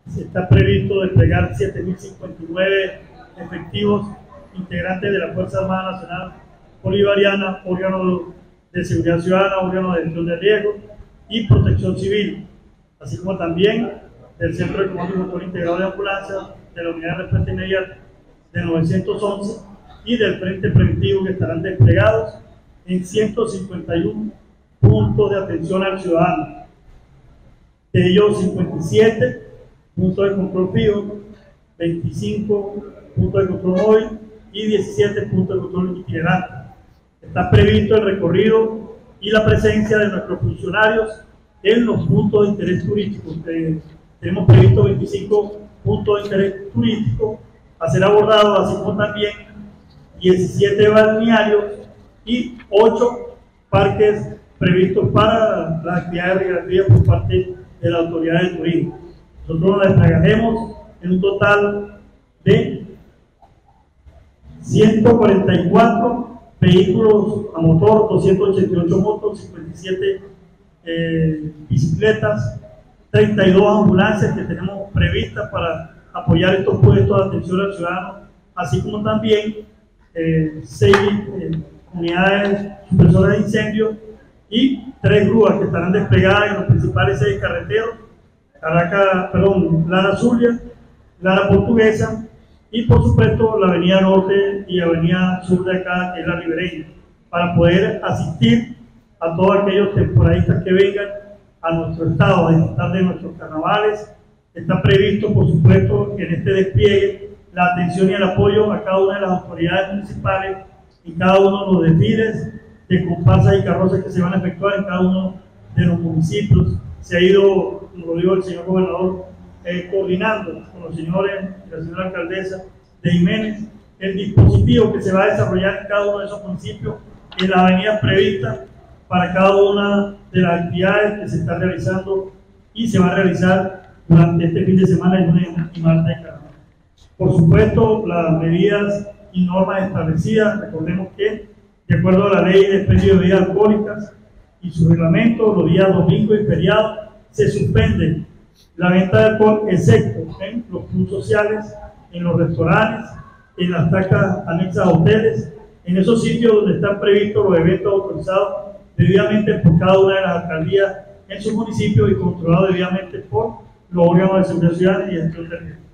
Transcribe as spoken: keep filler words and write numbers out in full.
está previsto desplegar siete mil cincuenta y nueve efectivos integrantes de la Fuerza Armada Nacional Bolivariana, órgano de seguridad ciudadana, órgano de gestión de riesgos y protección civil, así como también del Centro Económico Motor Integrado de Ambulancia, de la Unidad de Respuesta Inmediata de novecientos once y del Frente Preventivo, que estarán desplegados en ciento cincuenta y uno puntos de atención al ciudadano. De ellos, cincuenta y siete puntos de control fijo, veinticinco puntos de control móvil y diecisiete puntos de control itinerante. Está previsto el recorrido y la presencia de nuestros funcionarios en los puntos de interés turístico. Eh, tenemos previsto veinticinco puntos de interés turístico a ser abordados, así como también diecisiete balnearios y ocho parques previstos para las actividades recreativas por parte de la autoridad de turismo. Nosotros nos desplegaremos en un total de ciento cuarenta y cuatro vehículos a motor, doscientas ochenta y ocho motos, cincuenta y siete eh, bicicletas, treinta y dos ambulancias que tenemos previstas para apoyar estos puestos de atención al ciudadano, así como también eh, seis eh, unidades supresoras de incendios y tres grúas que estarán desplegadas en los principales seis carreteros: Caracas, perdón, Lara Zulia, Lara Portuguesa y por supuesto la avenida Norte y avenida Sur de acá, que es la Ribereña, para poder asistir a todos aquellos temporadistas que vengan a nuestro estado a disfrutar de nuestros carnavales. Está previsto, por supuesto, en este despliegue la atención y el apoyo a cada una de las autoridades municipales en cada uno de los desfiles de comparsas y carrozas que se van a efectuar en cada uno de los municipios. Se ha ido, como lo dijo el señor gobernador, eh, coordinando con los señores y la señora alcaldesa de Jiménez el dispositivo que se va a desarrollar en cada uno de esos municipios en las avenidas previstas para cada una de las actividades que se están realizando y se va a realizar durante este fin de semana, el lunes y martes de carnaval. Por supuesto, las medidas y normas establecidas, recordemos que de acuerdo a la ley de expendio de bebidas alcohólicas y su reglamento, los días domingos y feriados se suspende la venta de alcohol, excepto en los clubes sociales, en los restaurantes, en las tacas anexas a hoteles, en esos sitios donde están previstos los eventos autorizados debidamente por cada una de las alcaldías en sus municipios y controlados debidamente por los órganos de seguridad ciudadana y gestión de riesgo.